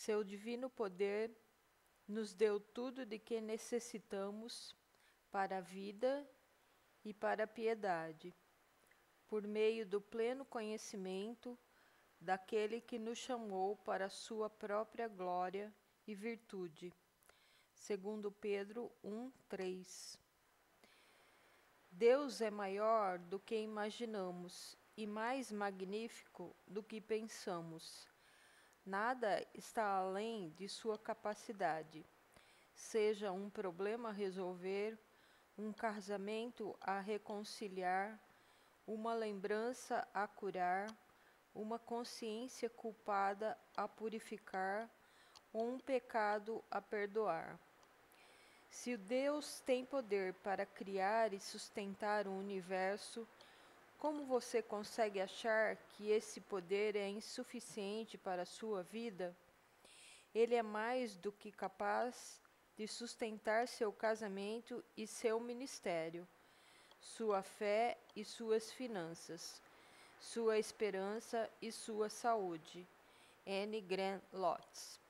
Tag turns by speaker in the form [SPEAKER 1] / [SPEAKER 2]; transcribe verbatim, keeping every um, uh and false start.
[SPEAKER 1] Seu divino poder nos deu tudo de que necessitamos para a vida e para a piedade, por meio do pleno conhecimento daquele que nos chamou para a sua própria glória e virtude. Segundo Pedro um, três. Deus é maior do que imaginamos e mais magnífico do que pensamos. Nada está além de sua capacidade. Seja um problema a resolver, um casamento a reconciliar, uma lembrança a curar, uma consciência culpada a purificar ou um pecado a perdoar. Se Deus tem poder para criar e sustentar o universo, como você consegue achar que esse poder é insuficiente para a sua vida? Ele é mais do que capaz de sustentar seu casamento e seu ministério, sua fé e suas finanças, sua esperança e sua saúde. N. Grant Lotz.